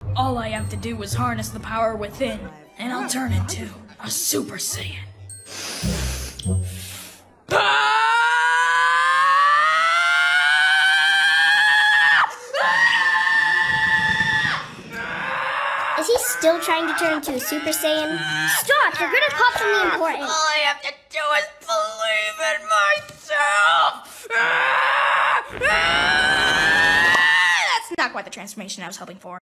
All I have to do is harness the power within, and I'll turn into a Super Saiyan. Is he still trying to turn into a Super Saiyan? Stop! You're gonna pop something important. All I have to do is believe in myself! That's not quite the transformation I was hoping for.